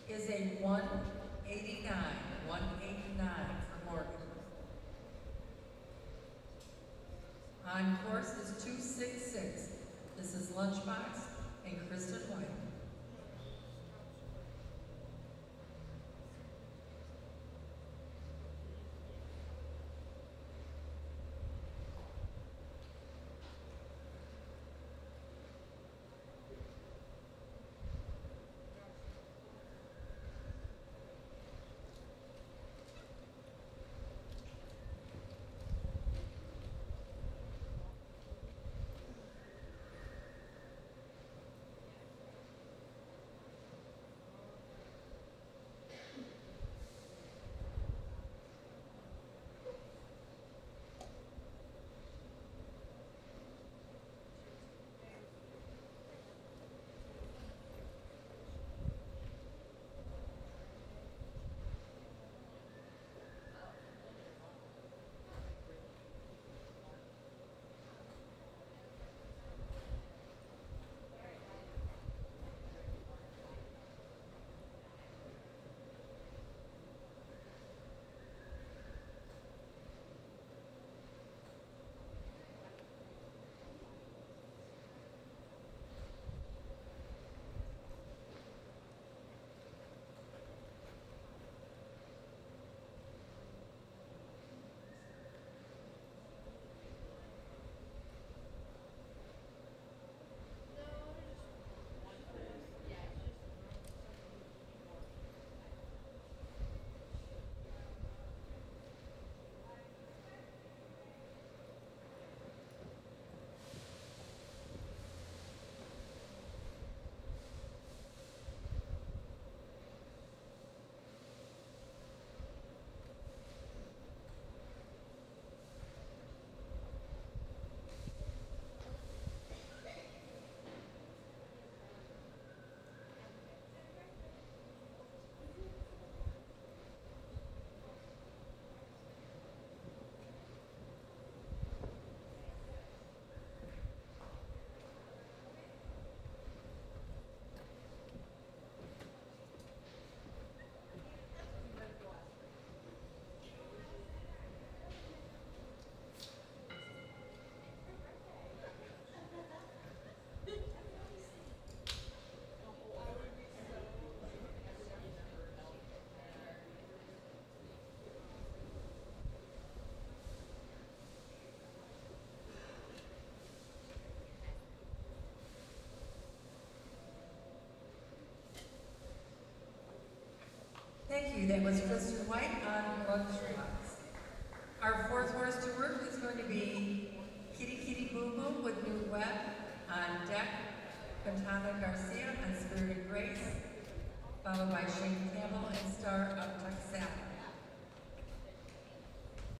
is a 189 for Morgan. On course is 266. This is Lunchbox and Kristen White. Thank you. That was Kristen White on Lunchbox. Our fourth horse to work is going to be Kitty Kitty Boom Boom with New Web on deck, Quintana Garcia on Spirited Grace, followed by Shane Campbell and Star of Texas.